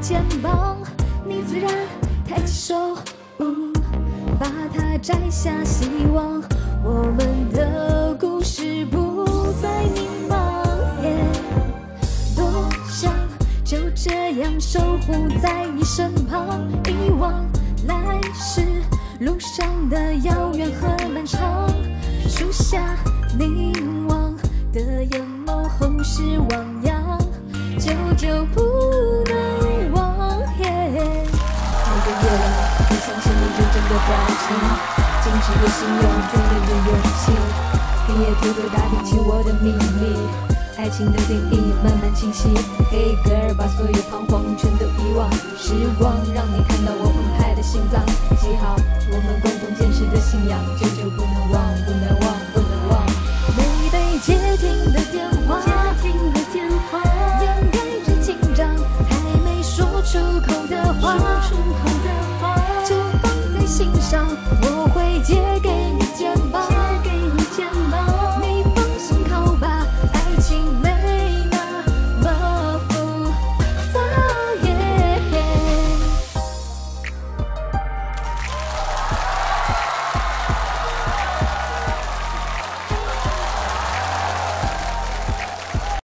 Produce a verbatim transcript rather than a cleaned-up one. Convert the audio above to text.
肩膀，你自然抬起手，嗯，把它摘下，希望我们的故事不再迷茫。多想就这样守护在你身旁，遗忘来时路上的遥远和漫长，树下凝望的眼眸后是汪洋，久久不能忘。每个夜晚，我相信你认真的表情，坚持的心有最美的勇气，黑夜偷偷打听起我的秘密，爱情的定义慢慢清晰。Hey girl， 把所有彷徨全都遗忘，时光让你看到我澎湃的心脏，记好我们共同坚持的信仰，久久不能忘，不能忘，不能忘。没被接听的电话，接听的电话，掩盖着紧张，还没说出口的话，说出口的话，就放在心上。我